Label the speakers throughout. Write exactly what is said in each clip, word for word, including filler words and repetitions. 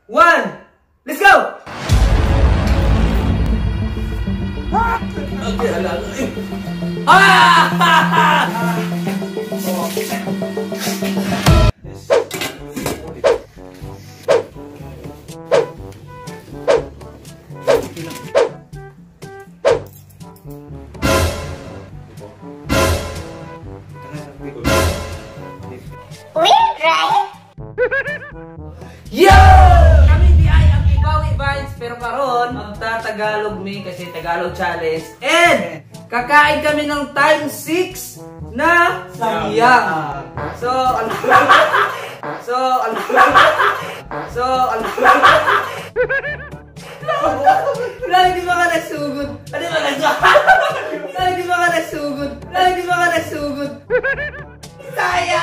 Speaker 1: one, let's go! Ah! Yo! Kami di ay ang Ibawi Vibes, pero karon magta-Tagalog mi kasi Tagalog challenge. And kakain kami ng time six na samyang. So, ano? So, ano? So, ano? Lagi di ba ka nagsugod? Ano ba nagsugod? Lagi di ba ka nagsugod? Lagi di ba ka nagsugod? Saya!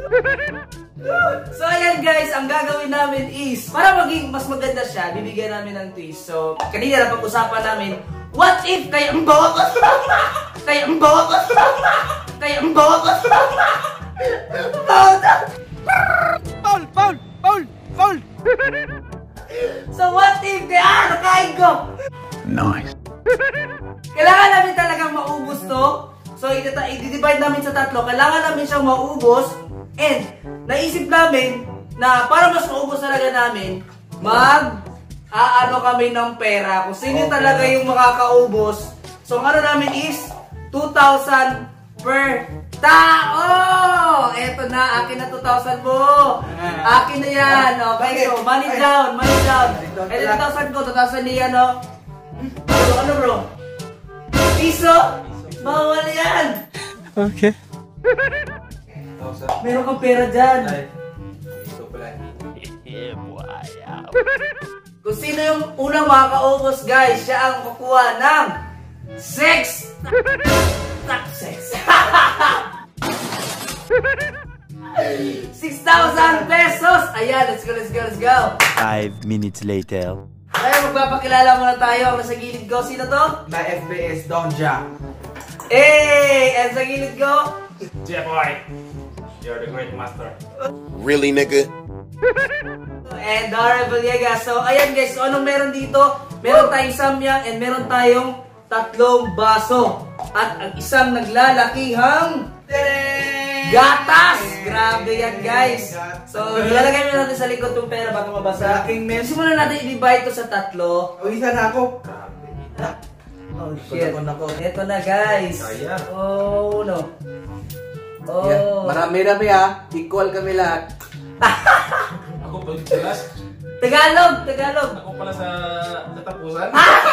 Speaker 1: So ayan guys, ang gagawin namin is para maging mas maganda siya, bibigyan namin ng twist. So kanina na pag-usapan namin, what if kaya ang bawa ko? Kaya ang bawa ko? Kaya ang bawa ko? Paul! Paul! Paul! Paul! So what if kaya ah, nakain ko? Nice! Kailangan namin talagang maubos to. So i-divide namin sa tatlo. Kailangan namin siyang maubos. And naisip namin na para mas maubos talaga namin, mag aano kami ng pera. Kung sino okay. talaga yung makakaubos. So ang ano namin is two thousand per tao. Eto na, akin na two thousand mo. Akin na yan. Okay, so money down, money down. Eto two thousand ko, two thousand niya, no? Ano, ano bro? Piso? Bawal yan. Okay. Meron kang pera dyan. Ito pala. Kung sino yung unang makakaubos guys, siya ang kukuha ng sex. Not sex. six thousand pesos. Ayan, let's go, let's go, let's go.
Speaker 2: Five minutes later.
Speaker 1: Ay, magpapakilala muna tayo. Ang nasa gilid ko, sino to?
Speaker 3: Na F B S Donja.
Speaker 1: Eh, ang sa gilid ko?
Speaker 4: J-Boy. You're the great master.
Speaker 5: Really, nigga?
Speaker 1: And Dara Villegas. So, ayan guys. So, anong meron dito? Meron tayong samyang and meron tayong tatlong baso. At ang isang naglalakihang gatas! Grabe yan guys. So, ilalagay mo natin sa likod yung pera bago mabasa. Simulan natin i-divide ito sa tatlo.
Speaker 3: O, isa na ako.
Speaker 1: Oh shit. Ito na guys. Oh no. Oh.
Speaker 3: Yeah. Marami-rami ha. Equal kami lahat.
Speaker 4: Ako pa yung last.
Speaker 1: Tagalog! Tagalog!
Speaker 4: Ako pala sa katapusan.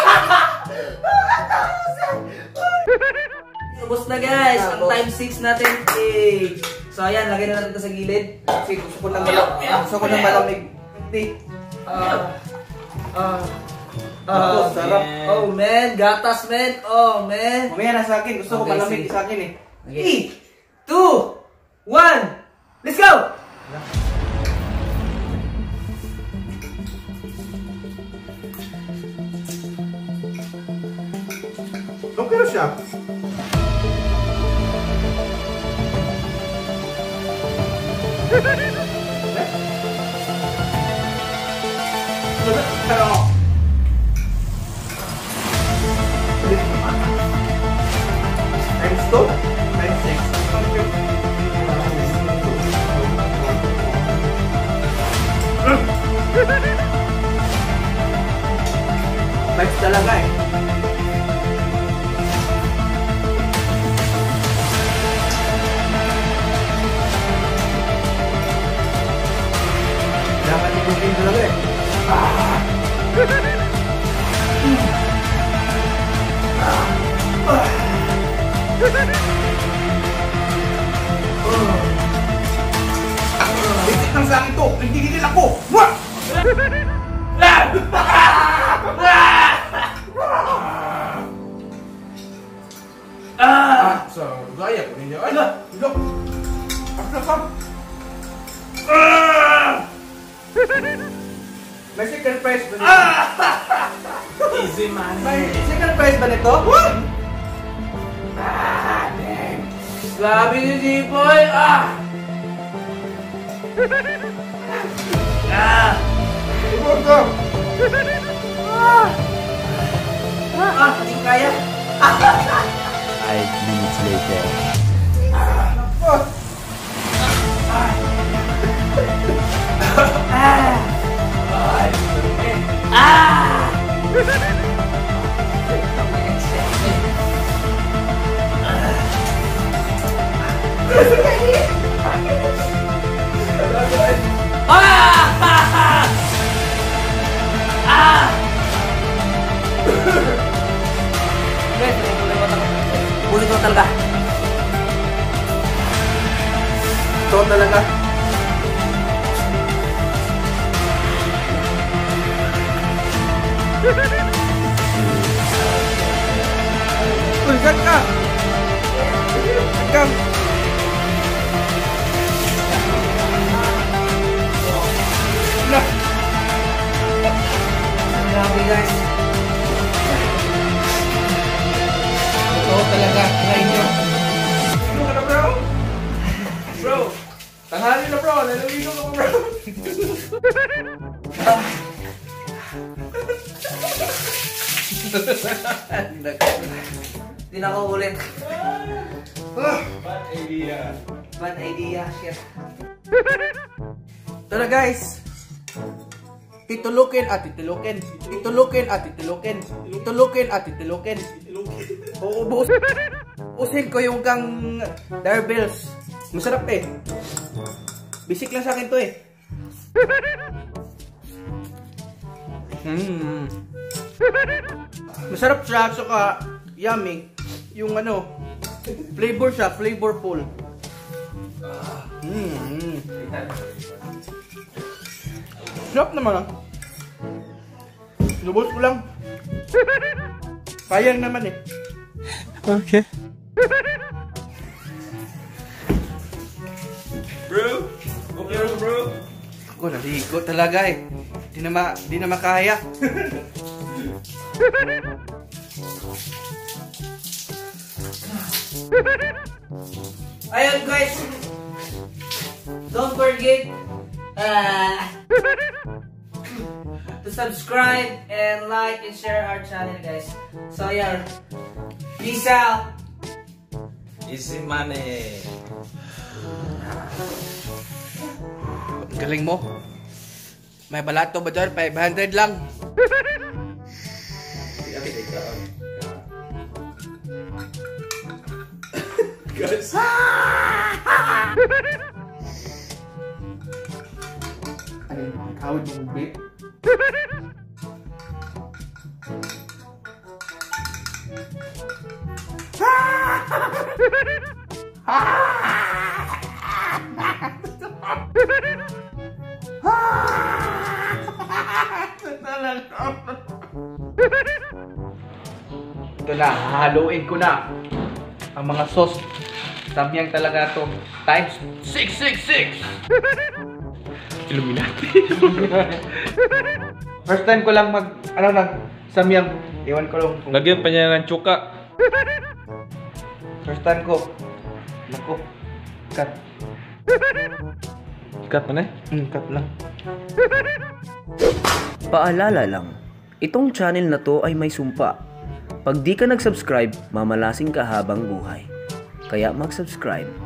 Speaker 1: Ubus na guys. Ang time six natin. Eh. So ayan, lagay na natin ito sa gilid.
Speaker 3: Kasi gusto ko lang malamig. Gusto ko lang malamig. Hindi.
Speaker 1: Ah. Ah. Ah, sarap. Oh man, gatas man. Oh man.
Speaker 3: Mamaya na sa akin. Gusto ko malamig sa akin eh.
Speaker 1: three, two, one, let's go!
Speaker 3: Nung kero siya? Pero times two? Times six? Times talaga eh. Dapat ikutin talaga eh. Ah! Bisit lang sa akin to! Nagigigil ako! Wah! Ah! So, gaya ko ninyo. Ay! Look! Aksa may second prize ba nito?
Speaker 4: Easy man.
Speaker 3: May second prize ba nito?
Speaker 1: Ah, damn. Grabe ni J-Boy. Ah! Ah! Ah! Ah, hindi kaya.
Speaker 2: Five minutes later.
Speaker 1: Ah! Ah! Ah! Ah! Guys, ulit ko talaga.
Speaker 3: Ito talaga. Uy, saan ka? Saan ka? Wala.
Speaker 1: Grabe guys.
Speaker 3: Ito talaga. Try nyo. Ano ka na, bro? Bro. Tanghali na, bro. Lalawin ko, bro.
Speaker 1: Hindi na ako ulit.
Speaker 4: Bad idea.
Speaker 1: Bad idea, shit.
Speaker 3: Tara guys. Titulukin at titulukin. Titulukin at titulukin. Titulukin at titulukin. Uubos. Usin ko yung kang darbells. Masarap eh. Basic lang sa akin to eh. Hmm. Masarap siya, saka yummy. Yung ano, flavor siya, flavorful. Hmm. Sarap naman ah. Lubos ko lang. Sayang naman eh.
Speaker 2: Okay.
Speaker 4: Bro, okay lang bro.
Speaker 3: Ako, naligo talaga eh. Di na, ma di na makaya.
Speaker 1: Ayun guys. Don't forget uh, to subscribe and like and share our channel guys. So yeah. Peace out.
Speaker 4: Easy money.
Speaker 3: Ang galing mo. May balato ba dyan? five hundred lang.
Speaker 4: Guys.
Speaker 3: Ano yung kawad mong bit? Ito na, hahaluin ko na ang mga sauce. Samyang talaga to. Times six six six. Illuminati. First time ko lang mag, ano lang, samyang. Iwan ko lang. kung-
Speaker 4: Lagyan pa niya ng tsuka.
Speaker 3: First time ko. Naku. Cut.
Speaker 4: Cut na eh.
Speaker 3: Mm, cut lang.
Speaker 5: Paalala lang, itong channel na to ay may sumpa. Pag di ka nag-subscribe, mamalasing ka habang buhay. Kaya mag-subscribe.